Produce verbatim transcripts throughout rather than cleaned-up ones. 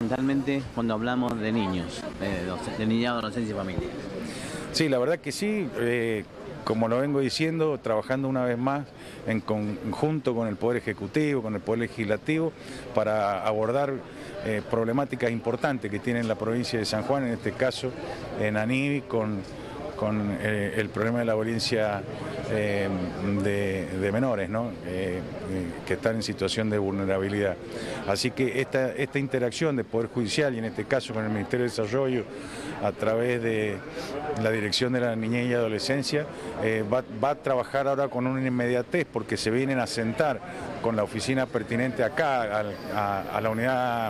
Fundamentalmente cuando hablamos de niños, de, de niñez, adolescencia y familia. Sí, la verdad que sí, eh, como lo vengo diciendo, trabajando una vez más en conjunto con el Poder Ejecutivo, con el Poder Legislativo, para abordar eh, problemáticas importantes que tiene la provincia de San Juan, en este caso en Anivi, con, con eh, el problema de la violencia eh, de, de menores, ¿no? eh, eh, que están en situación de vulnerabilidad. Así que esta, esta interacción de Poder Judicial y en este caso con el Ministerio de Desarrollo a través de la Dirección de la Niñez y Adolescencia eh, va, va a trabajar ahora con una inmediatez porque se vienen a sentar con la oficina pertinente acá a, a, a la unidad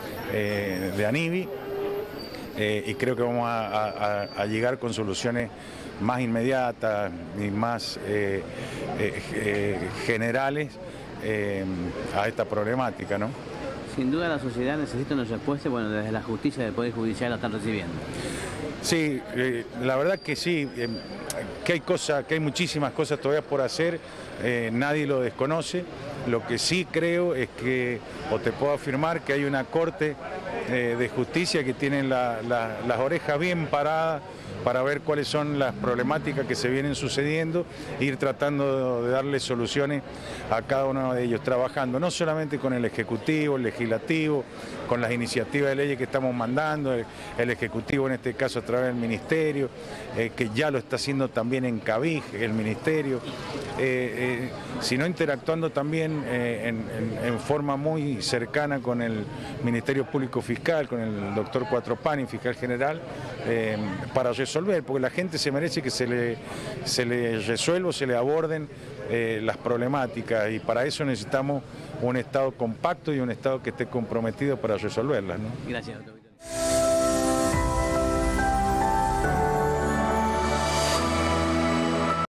eh, de Anivi. Eh, y creo que vamos a, a, a llegar con soluciones más inmediatas y más eh, eh, eh, generales eh, a esta problemática, ¿no? Sin duda la sociedad necesita una respuesta, bueno, desde la justicia del Poder Judicial la están recibiendo. Sí, eh, la verdad que sí, eh, que hay cosas, que hay muchísimas cosas todavía por hacer, eh, nadie lo desconoce. Lo que sí creo es que, o te puedo afirmar, que hay una corte eh, de justicia que tiene la, la, las orejas bien paradas para ver cuáles son las problemáticas que se vienen sucediendo e ir tratando de darle soluciones a cada uno de ellos, trabajando no solamente con el Ejecutivo, el Legislativo, con las iniciativas de leyes que estamos mandando, el, el Ejecutivo en este caso a través del Ministerio, eh, que ya lo está haciendo también en Cabij, el Ministerio, eh, eh, sino interactuando también eh, en, en, en forma muy cercana con el Ministerio Público Fiscal, con el doctor Cuatropani, fiscal general, eh, para resolver, porque la gente se merece que se le, se le resuelva, se le aborden eh, las problemáticas y para eso necesitamos un Estado compacto y un Estado que esté comprometido para resolverlas, ¿no? Gracias, doctor.